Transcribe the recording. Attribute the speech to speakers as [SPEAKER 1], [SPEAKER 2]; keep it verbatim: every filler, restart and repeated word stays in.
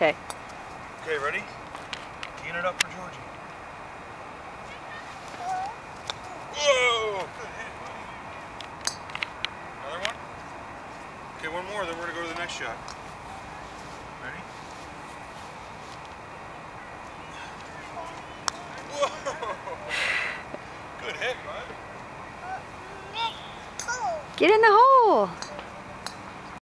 [SPEAKER 1] Okay.
[SPEAKER 2] Okay, ready? Teeing it up for Georgie. Whoa! Good hit, buddy. Another one? Okay, one more, then we're gonna go to the next shot. Ready? Whoa! Good hit, bud.
[SPEAKER 1] Get in the hole.